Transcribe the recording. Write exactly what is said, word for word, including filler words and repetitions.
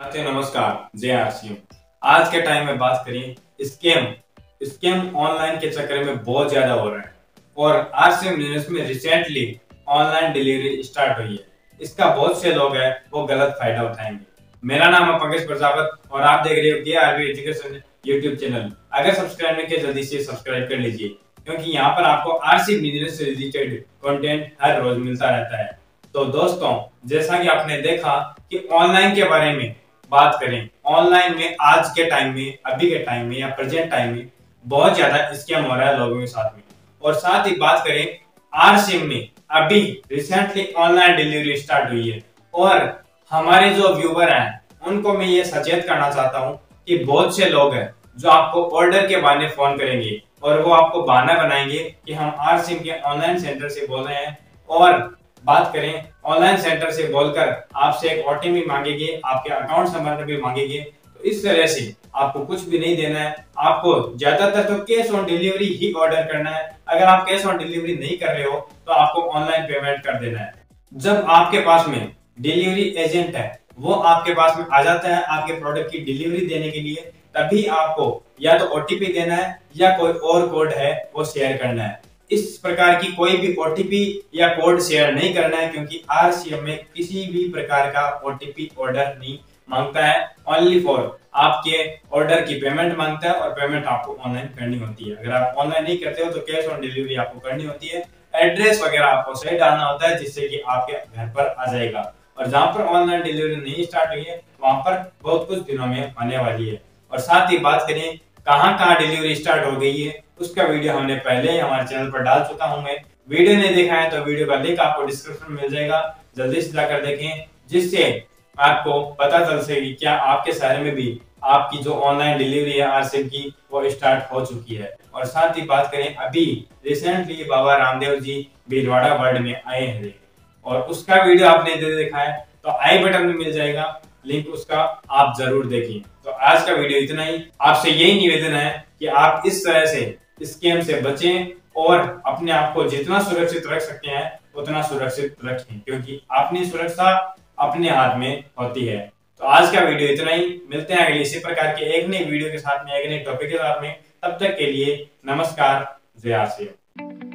नमस्ते, नमस्कार। जय आरसीएम। आज के टाइम में बात करें स्कैम स्कैम ऑनलाइन के चक्कर में बहुत ज्यादा हो रहा है और आरसीएम न्यूज़ में रिसेंटली ऑनलाइन डिलीवरी स्टार्ट हुई है। इसका बहुत से लोग हैं वो गलत फायदा उठाएंगे। मेरा नाम है पंकज प्रजापत और आप देख रहे हो के आरबी एजुकेशन यूट्यूब चैनल। अगर सब्सक्राइब नहीं किया जल्दी से सब्सक्राइब कर लीजिए, क्योंकि यहाँ पर आपको आरसीएम न्यूज़ से रिलेटेड कंटेंट हर रोज मिलता रहता है। तो दोस्तों, जैसा कि आपने देखा कि ऑनलाइन के बारे में बात करें, ऑनलाइन में आज के टाइम में, अभी के टाइम में या प्रेजेंट टाइम में बहुत ज्यादा स्कैम हो रहा है लोगों के साथ में। और साथ ही बात करें आरसीएम में अभी रिसेंटली ऑनलाइन डिलीवरी स्टार्ट हुई है और हमारे जो व्यूवर हैं उनको मैं ये सचेत करना चाहता हूँ कि बहुत से लोग हैं जो आपको ऑर्डर के बहाने फोन करेंगे और वो आपको बहाना बनाएंगे कि हम आरसीएम के ऑनलाइन सेंटर से बोल रहे हैं और बात करें ऑनलाइन सेंटर से बोलकर आपसे एक ओटीपी मांगेंगे, आपके अकाउंट नंबर भी मांगेंगे। तो इस तरह से आपको कुछ भी नहीं देना है, आपको ज्यादातर तो कैश ऑन डिलीवरी ही ऑर्डर करना है। अगर आप कैश ऑन डिलीवरी नहीं कर रहे हो तो आपको ऑनलाइन पेमेंट कर देना है। जब आपके पास में डिलीवरी एजेंट है वो आपके पास में आ जाता है आपके प्रोडक्ट की डिलीवरी देने के लिए, तभी आपको या तो ओटीपी देना है या कोई और कोड है वो शेयर करना है। इस प्रकार की कोई भी ओटीपी या कोड शेयर नहीं करना है, क्योंकि आरसीएम में किसी भी प्रकार का ओटीपी ऑर्डर नहीं मांगता है। ओनली फॉर आपके ऑर्डर की पेमेंट मांगता है और पेमेंट आपको ऑनलाइन करनी होती है। अगर आप ऑनलाइन नहीं करते हो तो कैश ऑन डिलीवरी आपको करनी होती है। एड्रेस वगैरह आपको सही डालना होता है जिससे कि आपके घर पर आ जाएगा। और जहां पर ऑनलाइन डिलीवरी नहीं स्टार्ट हुई है वहां पर बहुत कुछ दिनों में आने वाली है। और साथ ही बात करें कहां कहां डिलीवरी स्टार्ट हो गई है, उसका वीडियो हमने पहले ही हमारे चैनल पर डाल चुका हूं मैं। वीडियो नहीं देखा है तो वीडियो का लिंक आपको डिस्क्रिप्शन में मिल जाएगा, जल्दी से जाकर देखें, जिससे आपको पता चल सके क्या आपके शहर में भी आपकी जो ऑनलाइन डिलीवरी है आरसीएम की वो स्टार्ट हो चुकी है। और साथ ही बात करें अभी रिसेंटली बाबा रामदेव जी भीलवाड़ा वर्ल्ड में आए हैं और उसका वीडियो आपने देखा है तो आई बटन में मिल जाएगा लिंक, उसका आप जरूर देखें। तो आज का वीडियो इतना ही। आपसे यही निवेदन है कि आप इस तरह से स्कैम से बचें और अपने आप को जितना सुरक्षित रख सकते हैं उतना सुरक्षित रखें, क्योंकि अपनी सुरक्षा अपने हाथ में होती है। तो आज का वीडियो इतना ही। मिलते हैं अगले इसी प्रकार के एक नई वीडियो के साथ में, एक नए टॉपिक के साथ में। तब तक के लिए नमस्कार, जय आरसीएम।